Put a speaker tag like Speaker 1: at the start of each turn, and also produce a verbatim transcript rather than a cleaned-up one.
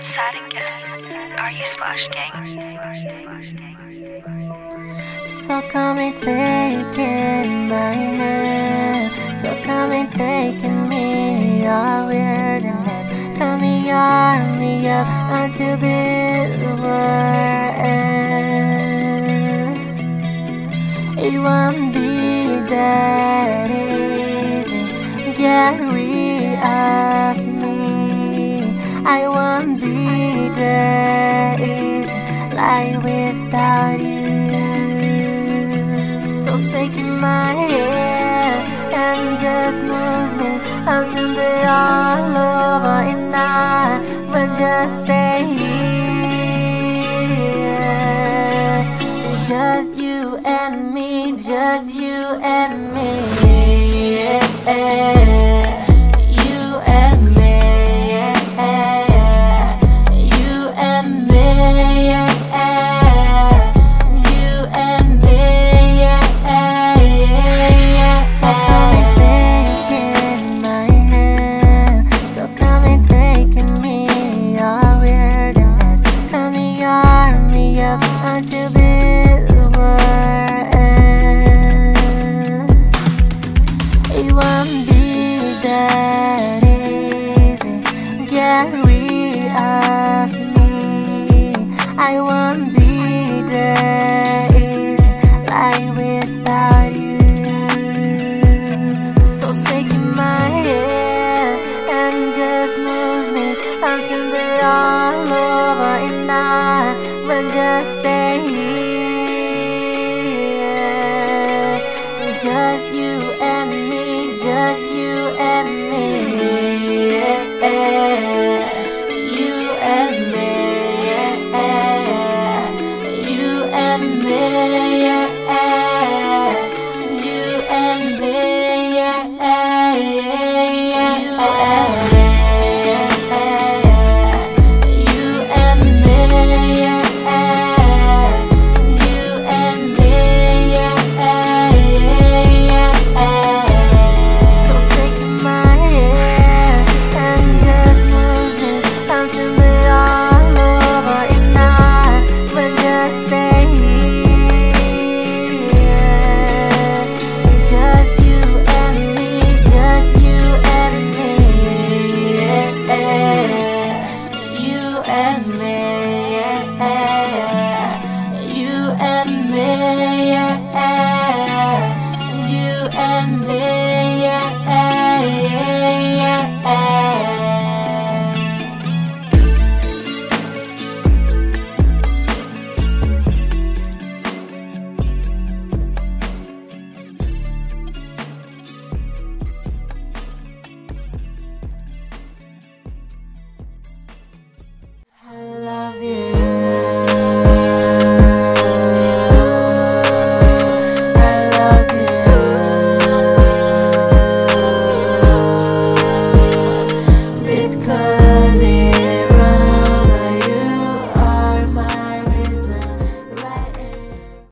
Speaker 1: sad again. Are you Splash Gang?
Speaker 2: So come and taking my hand. So come and taking me your weirdness. Come and yarn me up until this world ends. It won't be that easy. Get rid of me. I won't be that easy. Like without you. So take my hand and just move me until they all over and I will just stay here. Just you and me, just you and me. Yeah. Until this world ends. It won't be that easy. Get rid of me. I won't be that easy. Like without you. So take my hand and just move me until they all over and I will just stay here. Just you and me, just you and me. Yeah. You and me, yeah. You and me, yeah.